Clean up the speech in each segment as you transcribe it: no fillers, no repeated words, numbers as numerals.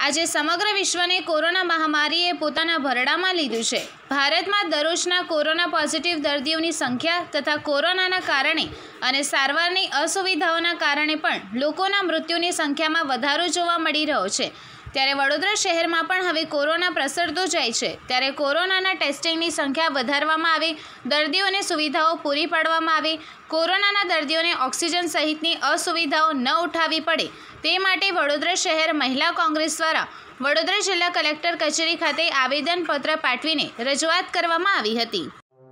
આજે સમગ્ર વિશ્વને કોરોના મહામારીએ પોતાના ભરડામાં લીધું છે। ભારતમાં દરરોજના કોરોના પોઝિટિવ દર્દીઓની સંખ્યા તથા કોરોનાના કારણે અને સારવારની અસુવિધાઓના કારણે પણ લોકોના મૃત્યુની સંખ્યામાં વધારો જોવા મળી રહ્યો છે। ત્યારે વડોદરા શહેરમાં પણ હવે કોરોના પ્રસરતો જાય છે। ત્યારે કોરોનાના ટેસ્ટિંગની સંખ્યા વધારવામાં આવે, દર્દીઓને સુવિધાઓ પૂરી પાડવામાં આવે, કોરોનાના દર્દીઓને ઓક્સિજન સહિતની અસુવિધાઓ ન ઉઠાવવી પડે તે માટે વડોદરા શહેર મહિલા કોંગ્રેસ દ્વારા વડોદરા જિલ્લા કલેક્ટર કચેરી ખાતે આવેદનપત્ર પાઠવીને રજૂઆત કરવામાં આવી હતી।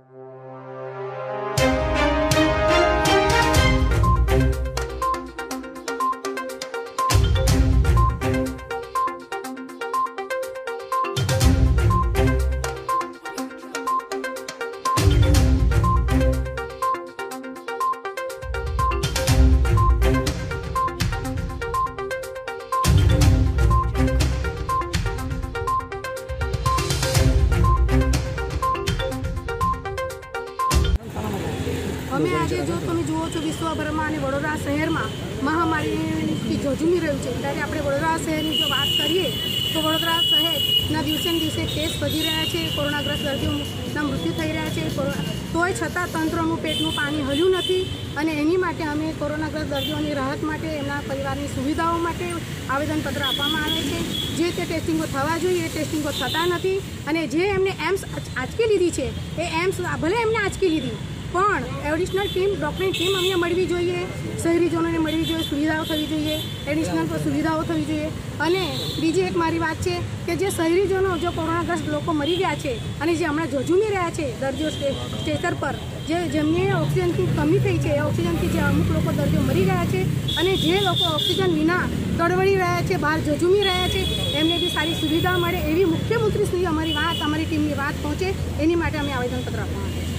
અમે આજે જો તમે જુઓ છો વિશ્વભરમાં અને વડોદરા શહેરમાં મહામારીથી ઝઝૂમી રહ્યું છે ત્યારે આપણે વડોદરા શહેરની જો વાત કરીએ તો વડોદરા શહેરના દિવસે ને દિવસે કેસ વધી રહ્યા છે, કોરોનાગ્રસ્ત દર્દીઓના મૃત્યુ થઈ રહ્યા છે, તોય છતાં તંત્રનું પેટનું પાણી હલ્યું નથી અને એની માટે અમે કોરોનાગ્રસ્ત દર્દીઓની રાહત માટે એમના પરિવારની સુવિધાઓ માટે આવેદનપત્ર આપવામાં આવે છે। જે તે ટેસ્ટિંગો થવા જોઈએ એ ટેસ્ટિંગો થતા નથી અને જે એમને એમ્સ આંચકી લીધી છે એ એમ્સ ભલે એમને આંચકી લીધી પણ એડિશનલ ટીમ ડૉક્ટરની ટીમ અમને મળવી જોઈએ, શહેરીજનોને મળવી જોઈએ, સુવિધાઓ થવી જોઈએ, એડિશનલ સુવિધાઓ થવી જોઈએ। અને બીજી એક મારી વાત છે કે જે શહેરીજનો જો કોરોનાગ્રસ્ત લોકો મરી ગયા છે અને જે હમણાં ઝઝૂમી રહ્યા છે દર્દીઓ સ્ટેશન પર જેમને ઓક્સિજનની કમી થઈ છે, એ ઓક્સિજનથી જે અમુક લોકો દર્દીઓ મરી ગયા છે અને જે લોકો ઓક્સિજન વિના તડવડી રહ્યા છે, બહાર ઝઝૂમી રહ્યા છે, એમને બી સારી સુવિધા મળે એવી મુખ્યમંત્રી સુધી અમારી ટીમની વાત પહોંચે એની માટે અમે આવેદનપત્ર આપવા માંગીએ છીએ।